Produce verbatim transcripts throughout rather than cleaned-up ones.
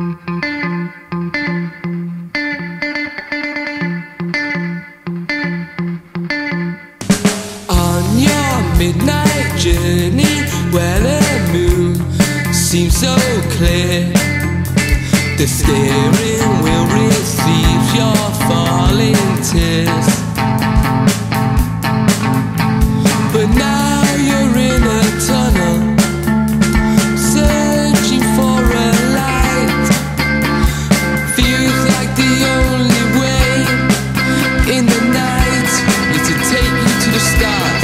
Midnight journey where the moon seems so clear. The steering wheel receives your falling tears. But now you're in a tunnel, searching for a light. Feels like the only way in the night is to take you to the stars.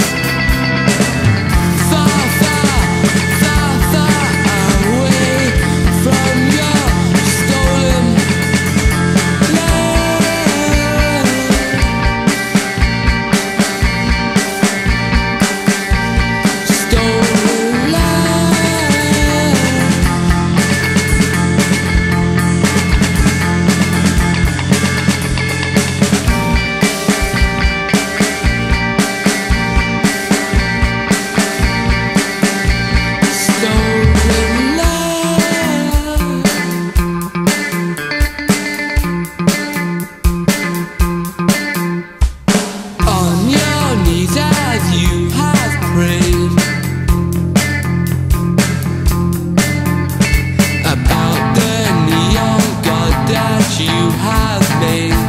You have made,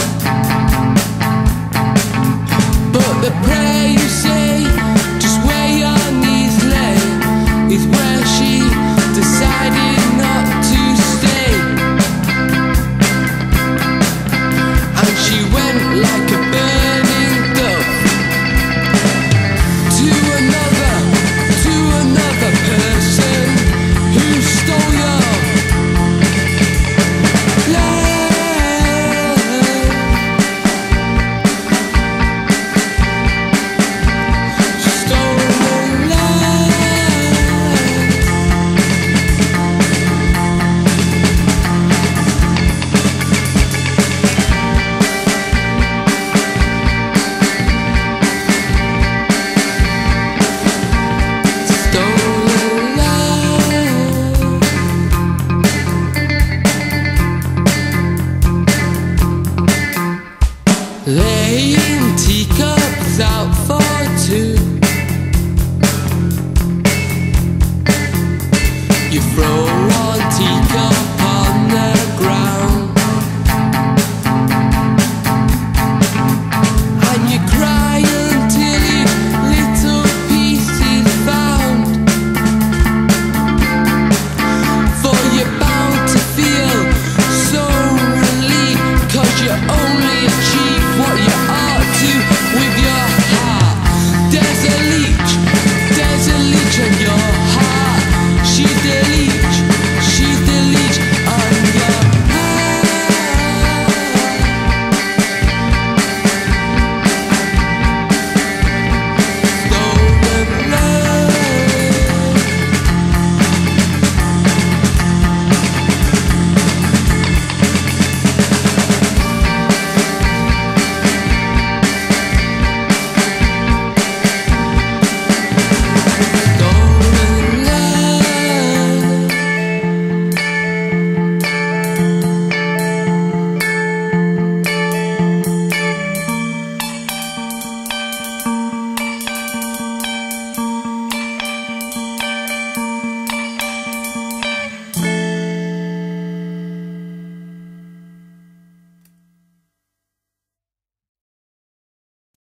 but the prayer you say, just where your knees lay, is where she decided not to stay. And she went like a burning dove to another, to another person who stole your laying teacups out for two. You throw